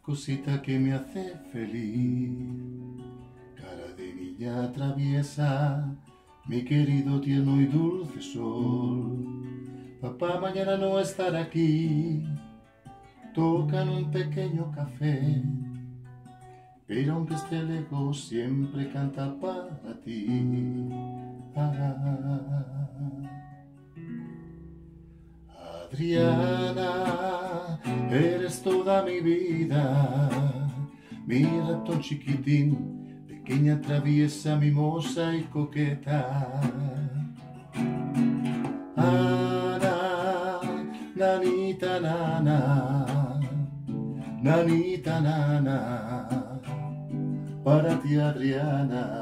cosita que me hace feliz, cara de niña traviesa, mi querido tierno y dulce sol. Papá mañana no estará aquí, tocan un pequeño café, pero aunque esté lejos siempre canta para ti. Adriana, eres toda mi vida, mi ratón chiquitín, pequeña traviesa, mimosa y coqueta. Ana, nanita nana, nanita nana, para ti Adriana.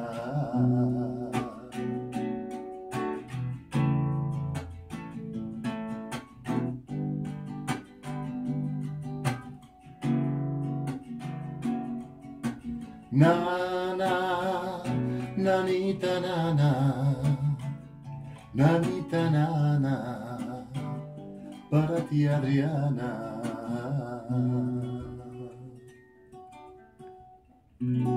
Nana, nanita nana, nanita nana, para ti Adriana.